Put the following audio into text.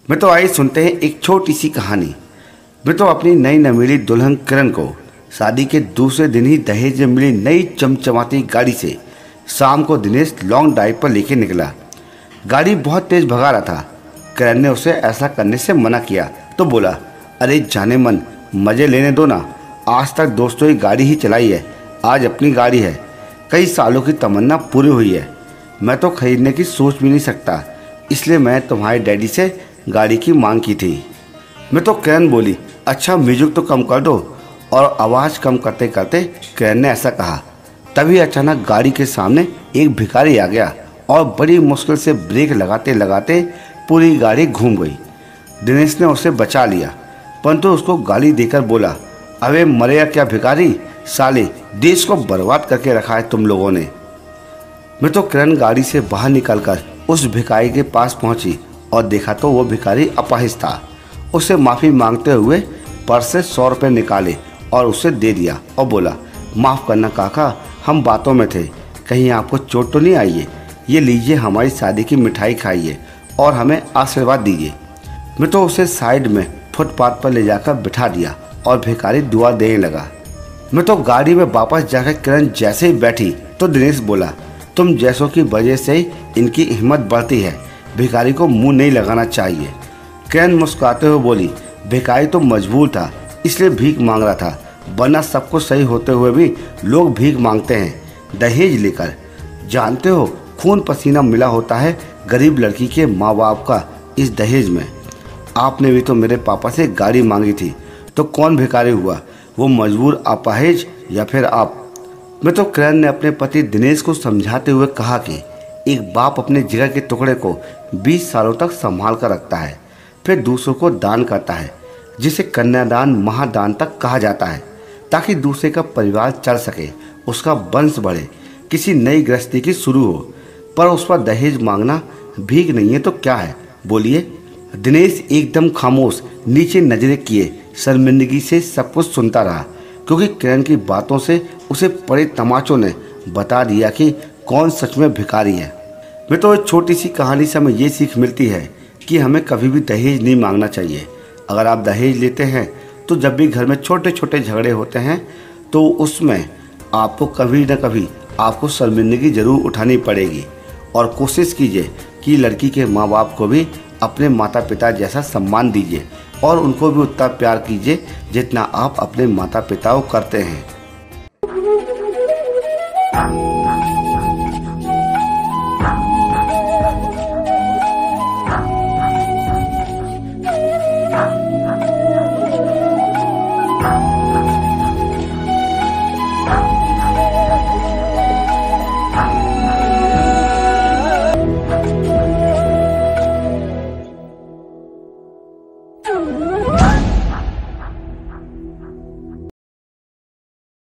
मैं तो आई सुनते हैं एक छोटी सी कहानी। मैं तो अपनी नई नवेली दुल्हन किरण को शादी के दूसरे दिन ही दहेज में मिली नई चमचमाती गाड़ी से शाम को दिनेश लॉन्ग ड्राइव पर लेके निकला। गाड़ी बहुत तेज भगा रहा था। किरण ने उसे ऐसा करने से मना किया तो बोला, अरे जाने मन, मज़े लेने दो ना। आज तक दोस्तों की गाड़ी ही चलाई है, आज अपनी गाड़ी है। कई सालों की तमन्ना पूरी हुई है। मैं तो खरीदने की सोच भी नहीं सकता, इसलिए मैं तुम्हारे डैडी से गाड़ी की मांग की थी। मैं तो किरण बोली, अच्छा म्यूजिक तो कम कर दो। और आवाज़ कम करते करते किरण ने ऐसा कहा। तभी अचानक गाड़ी के सामने एक भिखारी आ गया और बड़ी मुश्किल से ब्रेक लगाते लगाते पूरी गाड़ी घूम गई। दिनेश ने उसे बचा लिया, परंतु उसको गाली देकर बोला, अबे मरेगा क्या भिखारी, साले देश को बर्बाद करके रखा है तुम लोगों ने। मैं तो किरण गाड़ी से बाहर निकलकर उस भिखारी के पास पहुंची और देखा तो वो भिखारी अपाहिज था। उसे माफ़ी मांगते हुए पर्स से 100 रुपये निकाले और उसे दे दिया और बोला, माफ़ करना काका, हम बातों में थे, कहीं आपको चोट तो नहीं आई है। ये लीजिए, हमारी शादी की मिठाई खाइए और हमें आशीर्वाद दीजिए। मैं तो उसे साइड में फुटपाथ पर ले जाकर बिठा दिया और भिखारी दुआ देने लगा। मैं तो गाड़ी में वापस जाकर किरण जैसे ही बैठी तो दिनेश बोला, तुम जैसों की वजह से ही इनकी हिम्मत बढ़ती है, भिखारी को मुंह नहीं लगाना चाहिए। किरण मुस्कुराते हुए बोली, भिखारी तो मजबूर था इसलिए भीख मांग रहा था, वरना सब कुछ सही होते हुए भी लोग भीख मांगते हैं दहेज लेकर। जानते हो, खून पसीना मिला होता है गरीब लड़की के माँ बाप का इस दहेज में। आपने भी तो मेरे पापा से गाड़ी मांगी थी, तो कौन भिखारी हुआ, वो मजबूर अपाहिज या फिर आप। मैं तो किरण ने अपने पति दिनेश को समझाते हुए कहा कि एक बाप अपने जिगर के टुकड़े को 20 सालों तक संभाल कर रखता है, फिर दूसरों को दान करता है, जिसे कन्यादान महादान तक कहा जाता है, ताकि दूसरे का परिवार चल सके, उसका वंश बढ़े, किसी नई गृहस्थी की शुरू हो। पर उस पर दहेज मांगना भीख नहीं है तो क्या है, बोलिए। दिनेश एकदम खामोश नीचे नजरें किए शर्मिंदगी से सब कुछ सुनता रहा, क्योंकि किरण की बातों से उसे पड़े तमाचों ने बता दिया कि कौन सच में भिखारी है। मैं तो एक छोटी सी कहानी से हमें ये सीख मिलती है कि हमें कभी भी दहेज नहीं मांगना चाहिए। अगर आप दहेज लेते हैं तो जब भी घर में छोटे छोटे झगड़े होते हैं तो उसमें आपको कभी न कभी आपको शर्मिंदगी ज़रूर उठानी पड़ेगी। और कोशिश कीजिए कि लड़की के माँ बाप को भी अपने माता पिता जैसा सम्मान दीजिए और उनको भी उतना प्यार कीजिए जितना आप अपने माता पिता को करते हैं।